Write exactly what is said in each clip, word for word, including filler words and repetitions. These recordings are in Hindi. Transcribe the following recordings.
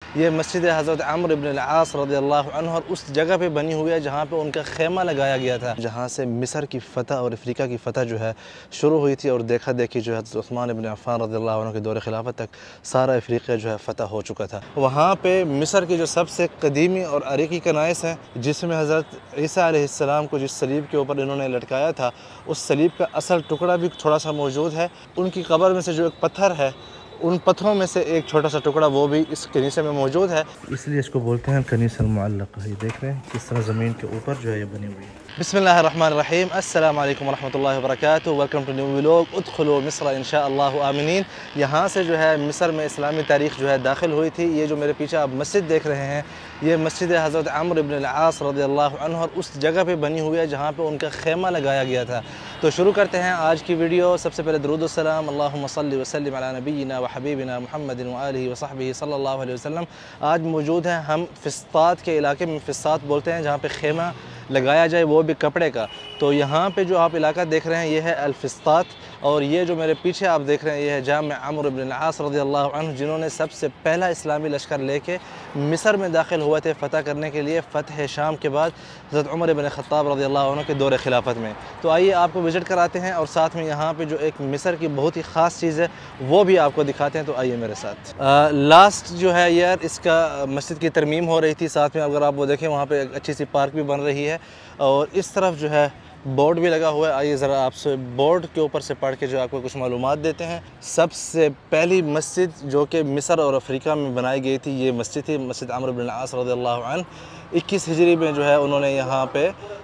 ये मस्जिद हज़रत अम्र इब्न अल-आस रज़ियल्लाहु अन्हु और उस जगह पे बनी हुई है जहाँ पे उनका खेमा लगाया गया था, जहाँ से मिस्र की फ़तह और अफ्रीका की फ़तह जो है शुरू हुई थी। और देखा देखी जो है हज़रत उस्मान इब्न अफ़्फ़ान रज़ियल्लाहु अन्हु के दौर खिलाफत तक सारा अफ्रीका जो है फ़तह हो चुका था। वहाँ पे मिस्र की जो सबसे कदीमी और अरीकी कनाइस हैं, जिसमें हज़रत ईसा अलैहिस्सलाम को जिस सलीब के ऊपर इन्होंने लटकाया था, उस सलीब का असल टुकड़ा भी थोड़ा सा मौजूद है। उनकी कब्र में से जो एक पत्थर है, उन पत्थरों में से एक छोटा सा टुकड़ा वो भी इस कनीसे में मौजूद है, इसलिए इसको बोलते हैं कनीस अल-मुअल्लक़। ये देख रहे हैं किस तरह ज़मीन के ऊपर जो है ये बनी हुई है। बिस्मिल्लाहिर्रहमानिर्रहीम, अस्सलामु अलैकुम वरहमतुल्लाहि वबरकातुहू, वेलकम टू न्यू व्लॉग उदखुलू मिस्र इंशाअल्लाहु आमिनीन। यहाँ से जो है मिस्र में इस्लामी तारीख़ जो है दाखिल हुई थी। ये जो मेरे पीछे आप मस्जिद देख रहे हैं, ये मस्जिद हज़रत अम्र इब्न अल-आस रज़ियल्लाहु अन्हु और उस जगह पे बनी हुई है जहाँ पे उनका खेमा लगाया गया था। तो शुरू करते हैं आज की वीडियो। सबसे पहले दुरूद व सलाम अल्लाहुम्मा सल्लि व सल्लिम अला नबीना व हबीबिना मुहम्मदिन व आलिहि व सहबिहि सल्लल्लाहु अलैहि वसल्लम। आज मौजूद हैं हम फिस्तात के इलाके में, फिस्तात बोलते हैं जहाँ पे खेमा लगाया जाए, वो भी कपड़े का। तो यहाँ पे जो आप इलाका देख रहे हैं ये है अल-फिस्तात, और ये जो मेरे पीछे आप देख रहे हैं ये है जाम अम्र इब्न अल-आस रज़ियल्लाहु अन्हु, जिन्होंने सबसे पहला इस्लामी लश्कर लेके मिस्र में दाखिल हुए थे फ़तह करने के लिए, फ़तह शाम के बाद हज़रत उमर इब्न ख़त्ताब रज़ियल्लाहु अन्हु के दौर खिलाफत में। तो आइए आपको विज़िट कराते हैं और साथ में यहाँ पे जो एक मिस्र की बहुत ही ख़ास चीज़ है वो भी आपको दिखाते हैं। तो आइए मेरे साथ। आ, लास्ट जो है यार इसका मस्जिद की तरमीम हो रही थी, साथ में अगर आप वो देखें वहाँ पर अच्छी सी पार्क भी बन रही है और इस तरफ जो है बोर्ड भी लगा हुआ है। आइए ज़रा आपसे बोर्ड के ऊपर से पढ़ के जो आपको कुछ मालूमात देते हैं। सबसे पहली मस्जिद जो कि मिस्र और अफ्रीका में बनाई गई थी ये मस्जिद थी, मस्जिद अम्र इब्न अल-आस रज़ियल्लाहु अन्हु। इक्कीस हिजरी में जो है उन्होंने यहाँ पे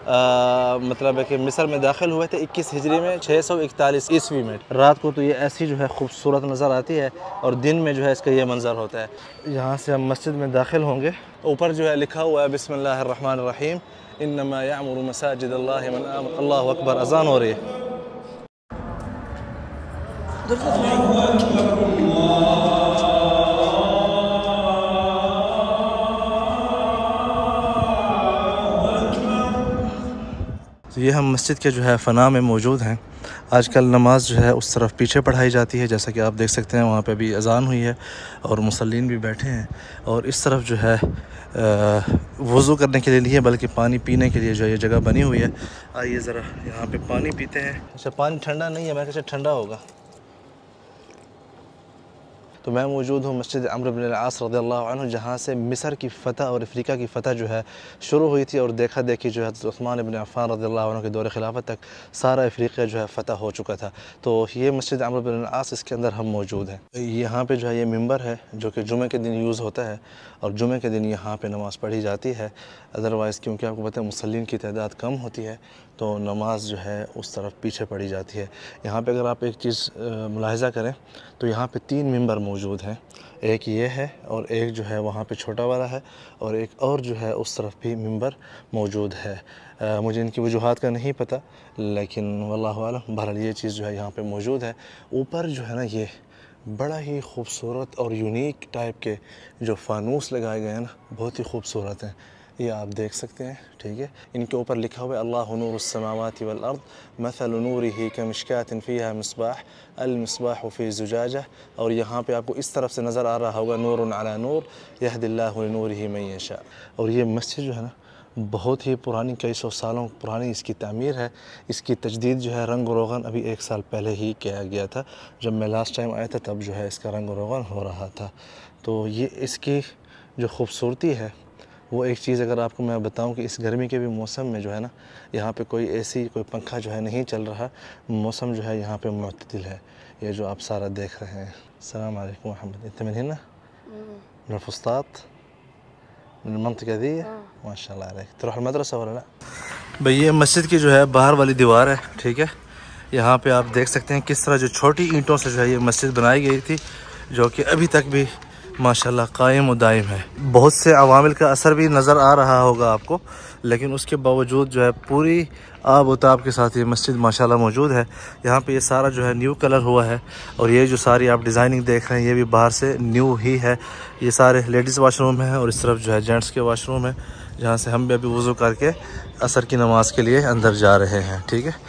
आ, मतलब है कि मिस्र में दाखिल हुए थे इक्कीस हिजरी में, छः सौ इकतालीस ईस्वी में। रात को तो ये ऐसी जो है खूबसूरत नज़र आती है और दिन में जो है इसका ये मंज़र होता है। यहाँ से हम मस्जिद में दाखिल होंगे, ऊपर जो है लिखा हुआ है बिस्मिल्लाहिर्रहमानिर्रहीम, इन्नमा यअमुरु मसाजिदल्लाहि मन आमन। अल्लाहु अकबर, अज़ान हो रही है। तो ये हम मस्जिद के जो है फ़ना में मौजूद हैं। आजकल नमाज जो है उस तरफ पीछे पढ़ाई जाती है, जैसा कि आप देख सकते हैं वहाँ पे भी अज़ान हुई है और मुसल्लीन भी बैठे हैं। और इस तरफ जो है वज़ू करने के लिए नहीं है बल्कि पानी पीने के लिए जो ये जगह बनी हुई है। आइए ज़रा यहाँ पे पानी पीते हैं। अच्छा, पानी ठंडा नहीं है, मैं कैसे ठंडा होगा। तो मैं मौजूद हूँ मस्जिद अम्र इब्न अल-आस रज़ियल्लाहु अन्हु, जहाँ से मिस्र की फ़तह और अफ्रीका की फ़तह जो है शुरू हुई थी। और देखा देखी जो है हज़रत उस्मान इब्न अफ़्फ़ान रज़ियल्लाहु अन्हु के दौर खिलाफत तक सारा अफ्रीका जो है फ़तह हो चुका था। तो ये मस्जिद अम्र इब्न अल-आस, इसके अंदर हम मौजूद हैं। यहाँ पे जो है ये मिंबर है जो कि जुमे के दिन यूज़ होता है और जुमे के दिन यहाँ पे नमाज़ पढ़ी जाती है। अदरवाइज़ क्योंकि आपको पता है मुसल्लीन की तादाद कम होती है तो नमाज जो है उस तरफ पीछे पड़ी जाती है। यहाँ पे अगर आप एक चीज़ मुलाहिज़ा करें तो यहाँ पे तीन मिंबर मौजूद हैं, एक ये है और एक जो है वहाँ पे छोटा वाला है और एक और जो है उस तरफ भी मिंबर मौजूद है। आ, मुझे इनकी वजूहात का नहीं पता, लेकिन वल्लाहु आलम, बहरहाल ये चीज़ जो है यहाँ पे मौजूद है। ऊपर जो है ना ये बड़ा ही खूबसूरत और यूनिक टाइप के जो फानूस लगाए गए हैं ना, बहुत ही खूबसूरत हैं। ये आप देख सकते हैं, ठीक है। इनके ऊपर लिखा हुआ है अल्लाहु नूरुस समावाति वल अर्द मसलु नूरिही कमिश्कातिन फ़ीहा मिस्बाह अल मिस्बाहु फ़ी ज़ुजाजा। और यहाँ पे आपको इस तरफ से नज़र आ रहा होगा नूरुन अला नूर यहदिल्लाहु लिनूरिही मन यशा। और ये मस्जिद जो है ना बहुत ही पुरानी, कई सौ सालों पुरानी इसकी तामीर है। इसकी तजदीद जो है रंग रोगन अभी एक साल पहले ही किया गया था। जब मैं लास्ट टाइम आया था तब जो है इसका रंग रोगन हो रहा था। तो ये इसकी जो खूबसूरती है वो एक चीज़ अगर आपको मैं बताऊं कि इस गर्मी के भी मौसम में जो है ना यहाँ पे कोई एसी, कोई पंखा जो है नहीं चल रहा, मौसम जो है यहाँ पे मुअतदिल है। ये जो आप सारा देख रहे हैं। अस्सलाम वालेकुम मोहम्मद, انت من هنا من الفسطاط من المنطقة دي؟ ما شاء الله عليك। تروح المدرسة ولا لا؟ भाई ये मस्जिद की जो है बाहर वाली दीवार है, ठीक है। यहाँ पे आप देख सकते हैं किस तरह जो छोटी ईंटों से जो है ये मस्जिद बनाई गई थी, जो कि अभी तक भी माशाल्लाह कायम और दायम है। बहुत से अवामिल का असर भी नज़र आ रहा होगा आपको, लेकिन उसके बावजूद जो है पूरी आब व ताब के साथ ये मस्जिद माशाल्लाह मौजूद है। यहाँ पे ये सारा जो है न्यू कलर हुआ है और ये जो सारी आप डिज़ाइनिंग देख रहे हैं ये भी बाहर से न्यू ही है। ये सारे लेडीज़ वाशरूम हैं और इस तरफ जो है जेंट्स के वाशरूम है, जहाँ से हम भी अभी वज़ू करके असर की नमाज़ के लिए अंदर जा रहे हैं, ठीक है।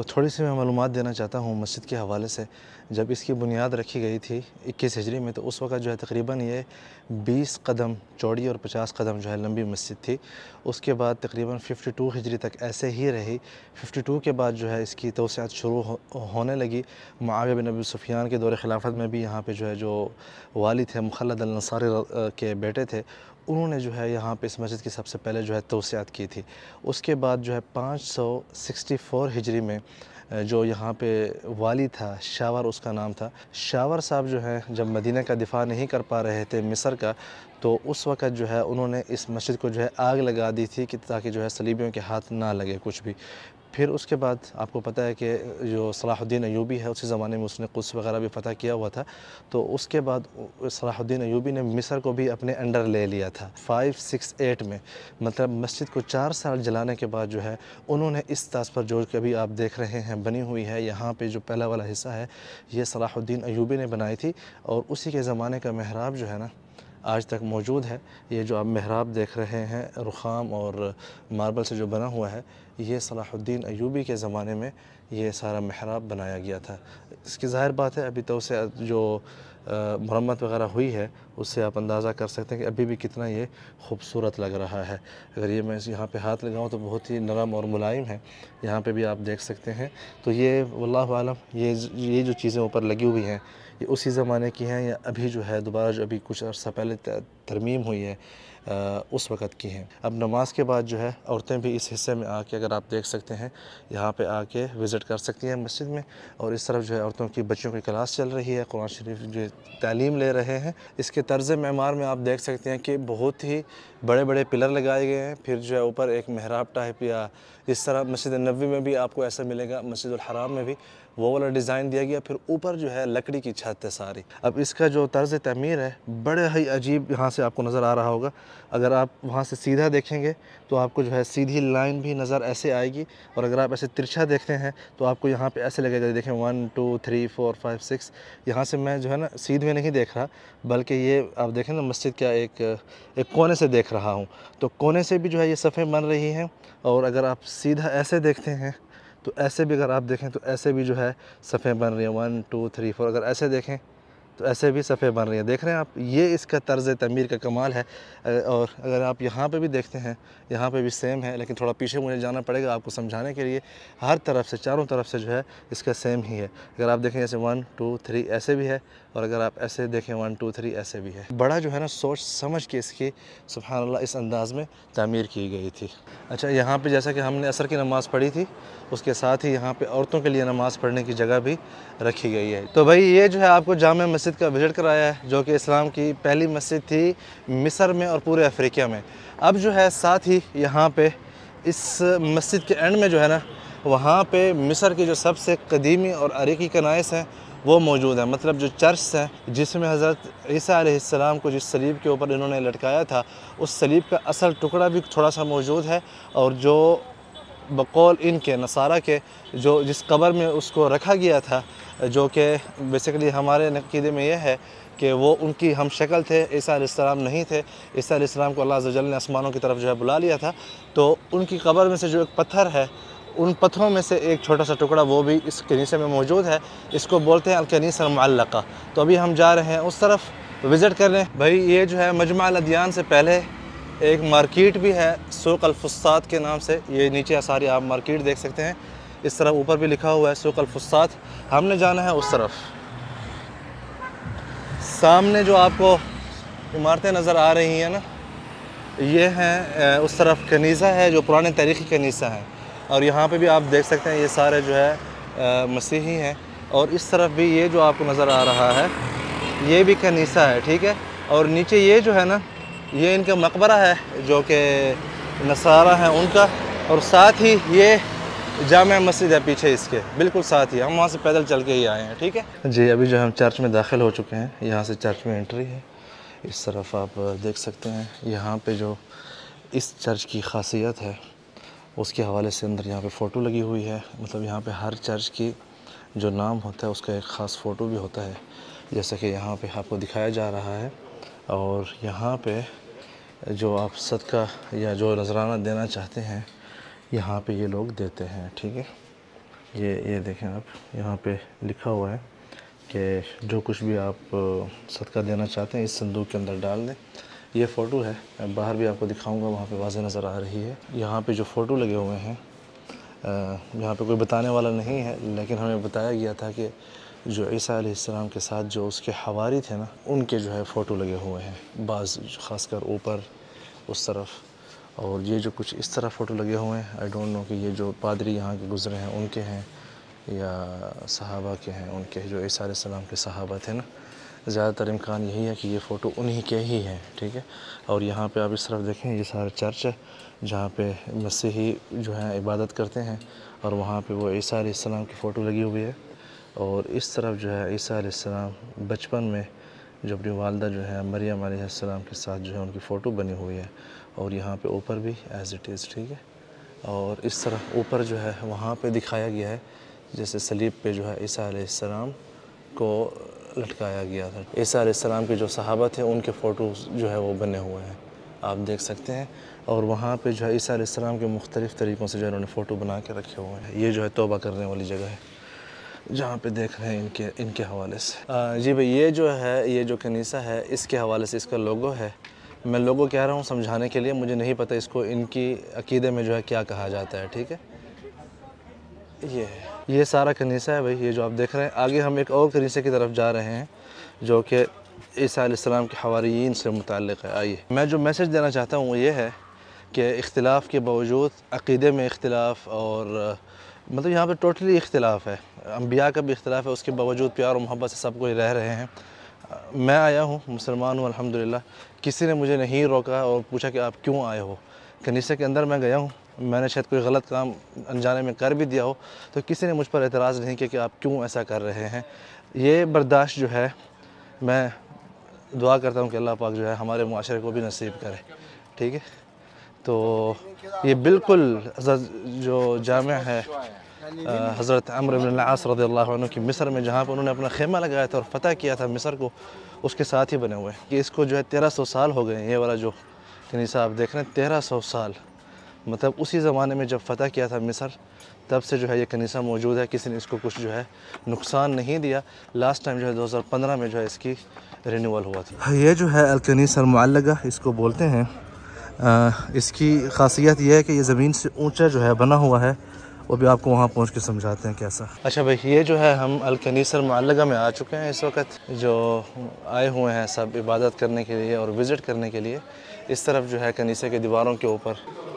तो थोड़ी सी मैं मालूमात देना चाहता हूँ मस्जिद के हवाले से। जब इसकी बुनियाद रखी गई थी इक्कीस हिजरी में, तो उस वक़्त जो है तकरीबन ये बीस कदम चौड़ी और पचास कदम जो है लंबी मस्जिद थी। उसके बाद तकरीबन बावन हिजरी तक ऐसे ही रही। बावन के बाद जो है इसकी तोसियात शुरू हो, होने लगी। मुआविया बिन अबी सुफ़ियान के दौर खिलाफत में भी यहाँ पे जो है जो वाली थे मुखल्लद अल-अंसारी के बेटे थे, उन्होंने जो है यहाँ पे इस मस्जिद की सबसे पहले जो है तोसियात की थी। उसके बाद जो है पाँच सौ चौंसठ हिजरी में जो यहाँ पे वाली था, शावर उसका नाम था, शावर साहब जो है जब मदीना का दिफ़ा नहीं कर पा रहे थे मिस्र का, तो उस वक़्त जो है उन्होंने इस मस्जिद को जो है आग लगा दी थी कि ताकि जो है सलीबियों के हाथ ना लगे कुछ भी। फिर उसके बाद आपको पता है कि जो सलाहुद्दीन अय्यूबी है उसी ज़माने में उसने कुद्स वग़ैरह भी फ़तह किया हुआ था। तो उसके बाद सलाहुद्दीन अय्यूबी ने मिस्र को भी अपने अंडर ले लिया था पाँच सौ अड़सठ में। मतलब मस्जिद को चार साल जलाने के बाद जो है उन्होंने इस तर्ज पर जो कभी आप देख रहे हैं बनी हुई है, यहाँ पे जो पहला वाला हिस्सा है ये सलाहुद्दीन अय्यूबी ने बनाई थी। और उसी के ज़माने का महराब जो है ना आज तक मौजूद है। ये जो आप महराब देख रहे हैं रुखाम और मार्बल से जो बना हुआ है, ये सलाहुद्दीन अय्यूबी के ज़माने में ये सारा महराब बनाया गया था। इसकी ज़ाहिर बात है अभी तो उसे जो मरम्मत वग़ैरह हुई है उससे आप अंदाज़ा कर सकते हैं कि अभी भी कितना ये खूबसूरत लग रहा है। अगर ये मैं यहाँ पे हाथ लगाऊँ तो बहुत ही नरम और मुलायम है। यहाँ पे भी आप देख सकते हैं। तो ये वल्लाहु आलम ये ये जो चीज़ें ऊपर लगी हुई हैं ये उसी ज़माने की हैं या अभी जो है दोबारा जो अभी कुछ अर्सा पहले तरमीम हुई है आ, उस वक़्त की हैं। अब नमाज के बाद जो है औरतें भी इस हिस्से में आके अगर आप देख सकते हैं यहाँ पे आके विज़िट कर सकती हैं मस्जिद में। और इस तरफ जो है औरतों की बच्चों की क्लास चल रही है, कुरान शरीफ जो तालीम ले रहे हैं। इसके तर्ज़ मेमार में आप देख सकते हैं कि बहुत ही बड़े बड़े पिलर लगाए गए हैं। फिर जो है ऊपर एक महराब टाइप या इस तरह मस्जिद नबवी में भी आपको ऐसा मिलेगा, मस्जिद हराम में भी वो वाला डिज़ाइन दिया गया। फिर ऊपर जो है लकड़ी की छत है सारी। अब इसका जो तर्ज़ तमीर है बड़े ही अजीब यहाँ से आपको नज़र आ रहा होगा। अगर आप वहाँ से सीधा देखेंगे तो आपको जो है सीधी लाइन भी नज़र ऐसे आएगी, और अगर आप ऐसे तिरछा देखते हैं तो आपको यहाँ पे ऐसे लगेगा। देखें one two three four five six, यहाँ से मैं जो है ना सीध में नहीं देख रहा, बल्कि ये आप देखें ना मस्जिद क्या एक एक कोने से देख रहा हूँ। तो कोने से भी जो है ये सफ़ें बन रही हैं। और अगर आप सीधा ऐसे देखते हैं तो ऐसे भी अगर आप देखें तो ऐसे भी जो है सफ़ें बन रही हैं, वन टू थ्री फोर। अगर ऐसे देखें तो ऐसे भी सफ़ें बन रही हैं। देख रहे हैं आप, ये इसका तर्ज़ तमीर का कमाल है। और अगर आप यहाँ पे भी देखते हैं, यहाँ पे भी सेम है, लेकिन थोड़ा पीछे मुझे जाना पड़ेगा आपको समझाने के लिए। हर तरफ से चारों तरफ से जो है इसका सेम ही है। अगर आप देखें जैसे वन टू थ्री ऐसे भी है, और अगर आप ऐसे देखें वन टू थ्री ऐसे भी है। बड़ा जो है ना सोच समझ के इसकी सुभान अल्लाह इस अंदाज़ में तामीर की गई थी। अच्छा, यहाँ पे जैसा कि हमने असर की नमाज़ पढ़ी थी, उसके साथ ही यहाँ पे औरतों के लिए नमाज़ पढ़ने की जगह भी रखी गई है। तो भाई ये जो है आपको जामे मस्जिद का विज़िट कराया है, जो कि इस्लाम की पहली मस्जिद थी मिस्र में और पूरे अफ्रीका में। अब जो है साथ ही यहाँ पे इस मस्जिद के एंड में जो है ना, वहाँ पे मिस्र की जो सबसे कदीमी और अरीकी कनाइस हैं वो मौजूद है। मतलब जो चर्च हैं जिसमें हज़रत ईसा अलैहिस्सलाम को जिस सलीब के ऊपर इन्होंने लटकाया था, उस सलीब का असल टुकड़ा भी थोड़ा सा मौजूद है। और जो बकौल इनके नसारा के जो जिस कब्र में उसको रखा गया था, जो कि बेसिकली हमारे अक़ीदे में यह है कि वो उनकी हम शक्ल थे, ईसा अलैहिस्सलाम नहीं थे। ईसा अलैहिस्सलाम को अल्लाह अज़्ज़ा वजल ने आसमानों की तरफ जो है बुला लिया था। तो उनकी कब्र में से जो एक पत्थर है, उन पत्थरों में से एक छोटा सा टुकड़ा वो भी इस कनीसे में मौजूद है। इसको बोलते हैं अल-कनीसा अल-मुअल्लक़ा। तो अभी हम जा रहे हैं उस तरफ विज़िट करने। भाई ये जो है मजमा अल-अदयान से पहले एक मार्केट भी है सूक़ अल-फ़ुस्ताद के नाम से। ये नीचे सारी आप मार्केट देख सकते हैं। इस तरफ ऊपर भी लिखा हुआ है सूक़ अल-फ़ुस्ताद। हमने जाना है उस तरफ। सामने जो आपको इमारतें नज़र आ रही हैं ना, ये हैं उस तरफ कनीसा है जो पुराने तारीख़ी कनीसा है। और यहाँ पे भी आप देख सकते हैं ये सारे जो है मसीही हैं। और इस तरफ भी ये जो आपको नज़र आ रहा है ये भी कनीसा है, ठीक है। और नीचे ये जो है ना, ये इनका मकबरा है जो कि नसारा है उनका। और साथ ही ये जामे मस्जिद है पीछे इसके बिल्कुल साथ ही। हम वहाँ से पैदल चल के ही आए हैं, ठीक है जी। अभी जो हम चर्च में दाखिल हो चुके हैं, यहाँ से चर्च में एंट्री है। इस तरफ आप देख सकते हैं यहाँ पे जो इस चर्च की खासियत है उसके हवाले से अंदर यहाँ पे फ़ोटो लगी हुई है। मतलब यहाँ पे हर चर्च की जो नाम होता है उसका एक ख़ास फ़ोटो भी होता है, जैसा कि यहाँ पे आपको दिखाया जा रहा है। और यहाँ पे जो आप सदका या जो नजराना देना चाहते हैं यहाँ पे ये लोग देते हैं, ठीक है। ये ये देखें आप, यहाँ पे लिखा हुआ है कि जो कुछ भी आप सदका देना चाहते हैं इस संदूक के अंदर डाल दें। ये फ़ोटो है, मैं बाहर भी आपको दिखाऊंगा, वहाँ पे वाज़ेह नज़र आ रही है। यहाँ पे जो फ़ोटो लगे हुए हैं, यहाँ पे कोई बताने वाला नहीं है, लेकिन हमें बताया गया था कि जो ईसा अलैहिस्सलाम के साथ जो उसके हवारी थे ना, उनके जो है फ़ोटो लगे हुए हैं, बाज़ ख़ासकर ऊपर उस तरफ, और ये जो कुछ इस तरह फ़ोटो लगे हुए हैं। आई डोंट नो कि ये जो पादरी यहाँ के गुज़रे हैं उनके हैं या सहाबा के हैं, उनके जो ईसा अलैहिस्सलाम के सहाबा थे ना, ज़्यादातर इम्कान यही है कि ये फ़ोटो उन्हीं के ही हैं, ठीक है। और यहाँ पे आप इस तरफ देखें, ये सारा चर्च है जहाँ पे मसीही जो है इबादत करते हैं, और वहाँ पे वो ईसा अलैहिस्सलाम की फ़ोटो लगी हुई है। और इस तरफ जो है ईसा अलैहिस्सलाम बचपन में जो अपनी वालदा जो है मरियम अलैहिस्सलाम के साथ जो है उनकी फ़ोटो बनी हुई है, और यहाँ पे ऊपर भी एज़ इट इज़, ठीक है। और इस तरह ऊपर जो है वहाँ पे दिखाया गया है जैसे सलीब पे जो है ईसा अलैहिस्सलाम को लटकाया गया था। ईसा अलैहिस्सलाम के जो सहाबा थे उनके फ़ोटोज़ जो है वो बने हुए हैं, आप देख सकते हैं। और वहाँ पे जो है ईसा अलैहिस्सलाम के मुख्तलिफ़ तरीक़ों से जो है उन्होंने फ़ोटो बना के रखे हुए हैं। ये जो है तौबा करने वाली जगह है जहाँ पे देख रहे हैं इनके इनके हवाले से। आ, जी भाई, ये जो है ये जो कनीसा है इसके हवाले से इसका लोगो है। मैं लोगो कह रहा हूँ समझाने के लिए, मुझे नहीं पता इसको इनकी अकीदे में जो है क्या कहा जाता है, ठीक है। ये ये सारा कनीसा है भाई, ये जो आप देख रहे हैं। आगे हम एक और कनीसे की तरफ जा रहे हैं जो कि ईसा अलैहिस्सलाम के हवारियीन से मुताल्लिक़ है। आइए, मैं जो मैसेज देना चाहता हूँ वो ये है कि इख्तिलाफ़ के बावजूद अक़ीदे में इख्तिलाफ़, और मतलब यहाँ पे टोटली इख्तिलाफ़ है, अंबिया का भी इख्तिलाफ़ है, उसके बावजूद प्यार और मोहब्बत से सब कोई रह रहे हैं। मैं आया हूँ, मुसलमान हूँ अल्हम्दुलिल्लाह, किसी ने मुझे नहीं रोका और पूछा कि आप क्यों आए हो। कनीसे के अंदर मैं गया हूँ, मैंने शायद कोई गलत काम अनजाने में कर भी दिया हो तो किसी ने मुझ पर एतराज़ नहीं किया कि आप क्यों ऐसा कर रहे हैं। ये बर्दाश्त जो है, मैं दुआ करता हूँ कि अल्लाह पाक जो है हमारे मुआशरे को भी नसीब करे, ठीक है। तो ये बिल्कुल जो जामिया है हज़रत अम्र इब्न अल-आस रज़ियल्लाहु अन्हु की मिस्र में, जहाँ पर उन्होंने अपना खेमा लगाया था और फ़तह किया था मिस्र को, उसके साथ ही बने हुए हैं। कि इसको जो है तेरह सौ साल हो गए। ये वाला जो कनीसा आप देख रहे हैं, तेरह सौ साल, मतलब उसी ज़माने में जब फ़तह किया था मिस्र, तब से जो है ये कनीसा मौजूद है। किसी ने इसको कुछ जो है नुकसान नहीं दिया। लास्ट टाइम जो है दो हज़ार पंद्रह में जो है इसकी रिन्यूअल हुआ था। ये जो है अल-कनीसा अल-मुअल्लक़ा इसको बोलते हैं। आ, इसकी ख़ासियत यह है कि ये ज़मीन से ऊंचा जो है बना हुआ है, वो भी आपको वहाँ पहुँच के समझाते हैं कैसा। अच्छा भाई, ये जो है हम अल-कनीसा अल-मुअल्लक़ा में आ चुके हैं इस वक्त। जो आए हुए हैं सब इबादत करने के लिए और विज़िट करने के लिए, इस तरफ जो है कनीसे के दीवारों के ऊपर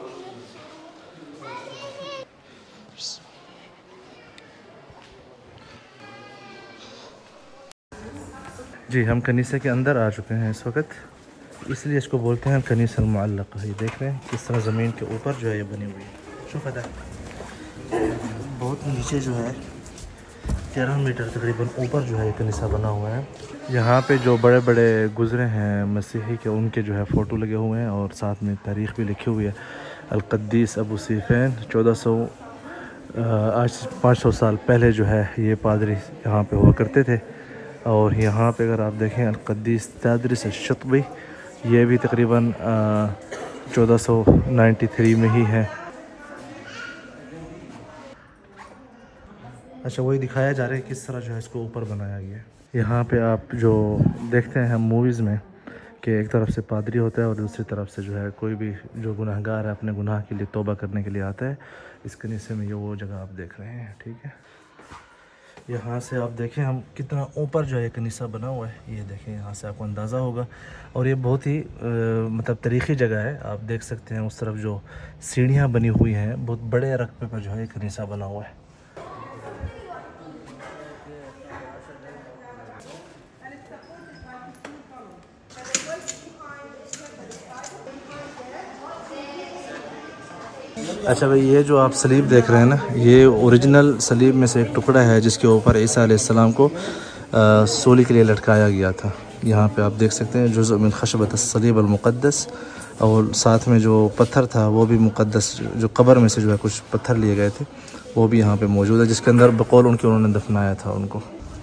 जी, हम कनीसे के अंदर आ चुके हैं इस वक्त, इसलिए इसको बोलते हैं कनीसा अल-मुअल्लक़ा। ये देख रहे हैं किस तरह ज़मीन के ऊपर जो है ये बनी हुई है। शो पता है बहुत नीचे जो है तेरह मीटर तकरीबन ऊपर जो है ये कनीसा बना हुआ है। यहाँ पे जो बड़े बड़े गुज़रे हैं मसीही के, उनके जो है फ़ोटो लगे हुए हैं और साथ में तारीख़ भी लिखी हुई है। अल-क़द्दीस अबू सीफ़ैन चौदह सौ आज पाँच सौ साल पहले जो है ये पादरी यहाँ पे हुआ करते थे। और यहाँ पे अगर आप देखें अल-क़द्दीस तदरिस अश-शत्बी, ये भी तकरीबन चौदह सौ नाइन्टी थ्री में ही है। अच्छा, वही दिखाया जा रहा है किस तरह जो है इसको ऊपर बनाया गया है। यहाँ पे आप जो देखते हैं हम मूवीज़ में कि एक तरफ से पादरी होता है और दूसरी तरफ से जो है कोई भी जो गुनाहगार है अपने गुनाह के लिए तौबा करने के लिए आता है। इस कनीसे में ये वो जगह आप देख रहे हैं, ठीक है। यहाँ से आप देखें हम कितना ऊपर जो है कनीसा बना हुआ है, ये देखें, यहाँ से आपको अंदाज़ा होगा। और ये बहुत ही आ, मतलब तारीख़ी जगह है। आप देख सकते हैं उस तरफ जो सीढ़ियाँ बनी हुई हैं, बहुत बड़े रकबे पर जो है कनीसा बना हुआ है। अच्छा भाई, ये जो आप सलीब देख रहे हैं ना, ये ओरिजिनल सलीब में से एक टुकड़ा है जिसके ऊपर ईसा अलैहिस्सलाम को सूली के लिए लटकाया गया था। यहाँ पे आप देख सकते हैं जुज़्उ मिन ख़शबत सलीब अल-मुक़द्दस, और साथ में जो पत्थर था वो भी मुक़द्दस, जो कब्र में से जो है कुछ पत्थर लिए गए थे वो भी यहाँ पे मौजूद है, जिसके अंदर बकौल उनके उन्होंने दफनाया था उनको।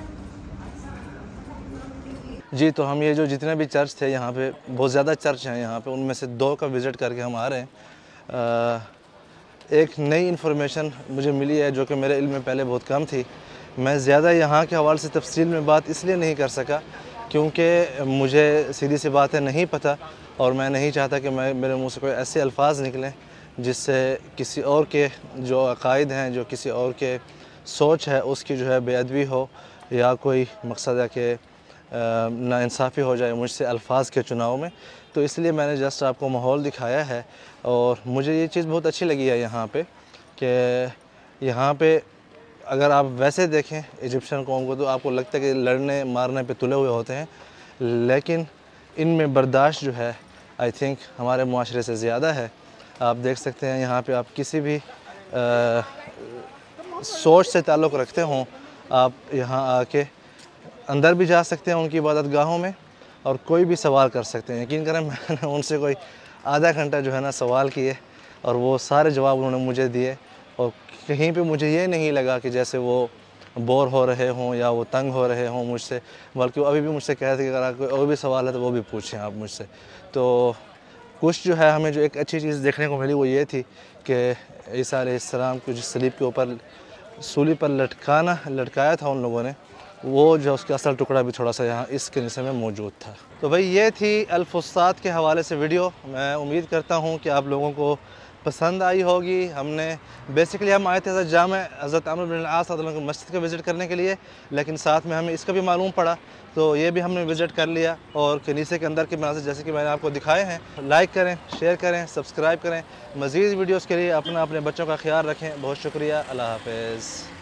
जी, तो हम ये जो जितने भी चर्च थे यहाँ पे, बहुत ज़्यादा चर्च हैं यहाँ पे, उनमें से दो का विज़िट करके हम आ रहे हैं। आ, एक नई इन्फॉर्मेशन मुझे मिली है जो कि मेरे इल्म में पहले बहुत कम थी। मैं ज़्यादा यहाँ के हवाले से तफसील में बात इसलिए नहीं कर सका क्योंकि मुझे सीधी सी बातें नहीं पता, और मैं नहीं चाहता कि मैं मेरे मुँह से कोई ऐसे अल्फाज निकलें जिससे किसी और के जो अकायद हैं, जो किसी और के सोच है, उसकी जो है बेअदबी हो या कोई मकसद है कि नाइंसाफ़ी हो जाए मुझसे अल्फाज के चुनाव में। तो इसलिए मैंने जस्ट आपको माहौल दिखाया है, और मुझे ये चीज़ बहुत अच्छी लगी है यहाँ पे कि यहाँ पे अगर आप वैसे देखें इजिप्शियन कौम को तो आपको लगता है कि लड़ने मारने पे तुले हुए होते हैं, लेकिन इनमें बर्दाश्त जो है आई थिंक हमारे मुआशरे से ज़्यादा है। आप देख सकते हैं यहाँ पे आप किसी भी आ, सोच से ताल्लुक़ रखते हों, आप यहाँ आके अंदर भी जा सकते हैं उनकी इबादत गाहों में और कोई भी सवाल कर सकते हैं। यकीन करें मैंने उनसे कोई आधा घंटा जो है ना सवाल किए और वो सारे जवाब उन्होंने मुझे दिए, और कहीं पे मुझे ये नहीं लगा कि जैसे वो बोर हो रहे हों या वो तंग हो रहे हों मुझसे, बल्कि वो अभी भी मुझसे कह रहे थे कि अगर कोई और भी सवाल है तो वो भी पूछें आप मुझसे। तो कुछ जो है हमें जो एक अच्छी चीज़ देखने को मिली वो ये थी कि ईसा अलैहिस्सलाम को जिस सलीब के ऊपर सूली पर लटकाना लटकाया था उन लोगों ने, वो जो उसका असल टुकड़ा भी थोड़ा सा यहाँ इस किस्से में मौजूद था। तो भाई ये थी अल-फुस्ताद के हवाले से वीडियो। मैं उम्मीद करता हूँ कि आप लोगों को पसंद आई होगी। हमने बेसिकली हम आए थे हज़रत जाम हज़रत अम्र बिन आस रज़ियल्लाहु अन्हु की मस्जिद का विज़िट करने के लिए, लेकिन साथ में हमें इसका भी मालूम पड़ा तो ये भी हमने विज़िट कर लिया। और कनीसे के अंदर के मनाज़िर जैसे कि मैंने आपको दिखाए हैं, लाइक करें, शेयर करें, सब्सक्राइब करें। मज़ीद वीडियोज़ के लिए अपना अपने बच्चों का ख्याल रखें। बहुत शुक्रिया। अल्लाह हाफ़िज़।